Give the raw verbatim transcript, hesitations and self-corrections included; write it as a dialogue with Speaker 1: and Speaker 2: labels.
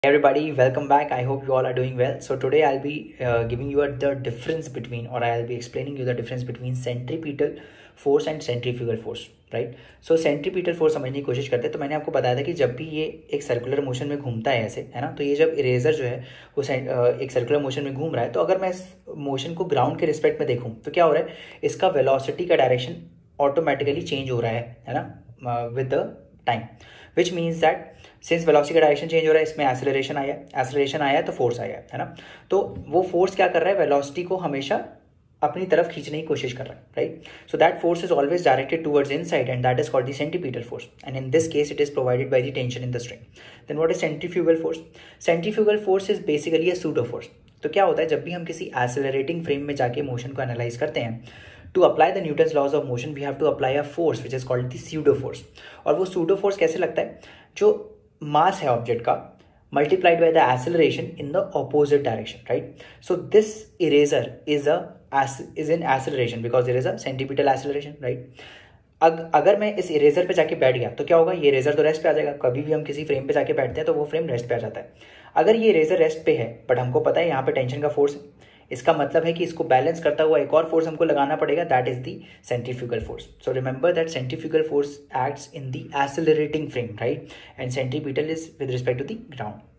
Speaker 1: Everybody, welcome back. I hope you all are doing well. So today I'll be uh, giving you a, the difference between, or I'll be explaining you the difference between centripetal force and centrifugal force, right? So centripetal force समझने की कोशिश करते हैं. तो मैंने आपको बताया था कि जब भी ये एक सर्कुलर मोशन में घूमता है ऐसे, है ना, तो ये जब इरेजर जो है वो एक सर्कुलर मोशन में घूम रहा है, तो अगर मैं इस मोशन को ग्राउंड के रिस्पेक्ट में देखूँ तो क्या हो रहा है, इसका वेलोसिटी का डायरेक्शन ऑटोमेटिकली चेंज हो रहा है है ना, with the time, which means that since velocity का डायरेक्शन चेंज हो रहा है, इसमें एक्सेलरेशन आया एक्सेलरेशन आया तो फोर्स आया, है ना. तो वो फोर्स क्या कर रहा है, वेलोसिटी को हमेशा अपनी तरफ खींचने की कोशिश कर रहा है, right. So that force is always directed towards inside and that is called the centripetal force, and in this case it is provided by the tension in the string. Then what is centrifugal force? Centrifugal force is basically a pseudo force. तो क्या होता है, जब भी हम किसी accelerating frame में जाके मोशन को एनालाइज करते हैं, to apply the Newton's laws of motion we have to apply a force which is called the pseudo force. और वो सूडो फोर्स कैसे लगता है, जो मास है ऑब्जेक्ट का multiplied by the acceleration in the opposite direction, right? So this eraser is a is in acceleration because there is a centripetal acceleration, right? अग, अगर मैं इस इरेजर पे जाके बैठ गया तो क्या होगा, ये इरेजर तो रेस्ट पे आ जाएगा. कभी भी हम किसी फ्रेम पे जाके बैठते हैं तो वो फ्रेम रेस्ट पे आ जाता है. अगर ये इरेजर रेस्ट पे है बट हमको पता है यहाँ पे टेंशन का फोर्स है, इसका मतलब है कि इसको बैलेंस करता हुआ एक और फोर्स हमको लगाना पड़ेगा, that is the centrifugal force. So remember that centrifugal force acts in the accelerating frame, right, and centripetal is with respect to the ground.